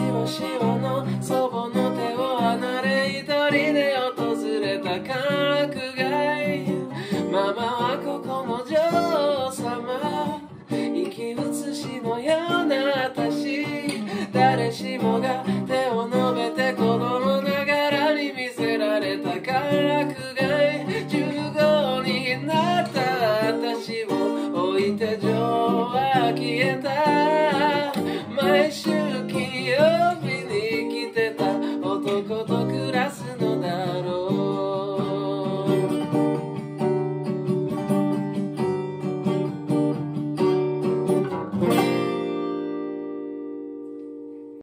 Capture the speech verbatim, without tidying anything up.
わしわの祖母の手を離れ、一人で訪れた歓楽街。ママはここの女王様、生き写しのような私。誰しもが